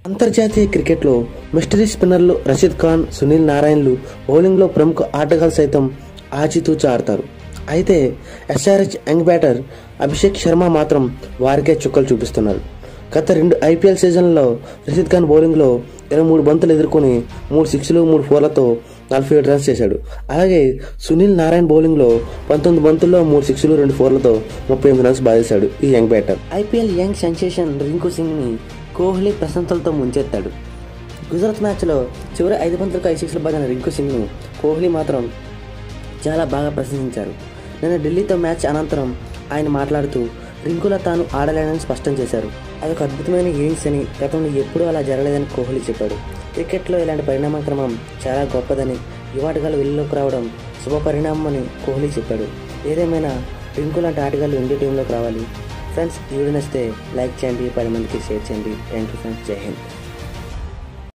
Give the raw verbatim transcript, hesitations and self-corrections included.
అంతర్జాతీయ క్రికెట్లో మిస్టరీ స్పిన్నర్లు రషీద్ ఖాన్, సునీల్ నారాయణలు బౌలింగ్లో ప్రముఖ ఆటగాళ్లు సైతం ఆచితూచి ఆడతారు. అయితే SRH young batter Abhishek Sharma మాత్రం వారికే చుక్కలు చూపిస్తున్నారు. గత రెండు ఐపీఎల్ సీజన్లలో రషీద్ ఖాన్ బౌలింగ్లో ఇరవై మూడు బంతులు ఎదుర్కొని మూడు సిక్స్లు మూడు ఫోర్లతో నలభై ఏడు రన్స్ చేశాడు. అలాగే సునీల్ నారాయణ్ బౌలింగ్లో పంతొమ్మిది బంతుల్లో మూడు సిక్స్లు రెండు ఫోర్లతో ముప్పై ఎనిమిది రన్స్ బాధేశాడు ఈ young batter. IPL young sensation Rinku సింగ్ని కోహ్లీ ప్రశంసలతో ముంచెత్తాడు. గుజరాత్ మ్యాచ్లో చివరి ఐదు బంతులకు ఐదు సిక్స్లు బాధిన రింకు సింగ్ను కోహ్లీ మాత్రం చాలా బాగా ప్రశంసించారు. నిన్న ఢిల్లీతో మ్యాచ్ అనంతరం ఆయన మాట్లాడుతూ రింకులా తాను ఆడలేనని స్పష్టం చేశారు. అదొక అద్భుతమైన ఇన్నింగ్స్ అని, గతంలో ఎప్పుడూ అలా జరగలేదని కోహ్లీ చెప్పాడు. క్రికెట్లో ఇలాంటి పరిణామ క్రమం చాలా గొప్పదని, యువాటగాళ్ళు వెలుగులోకి రావడం శుభ పరిణామం అని కోహ్లీ చెప్పాడు. ఏదేమైనా రింకు లాంటి ఆటగాళ్ళు ఇండియా టీంలోకి రావాలి. ఫ్రెండ్స్, ఈ వీడియో నచ్చితే లైక్ చేయండి, పది మందికి షేర్ చేయండి. థ్యాంక్ యూ ఫ్రెండ్స్, జై హింద్.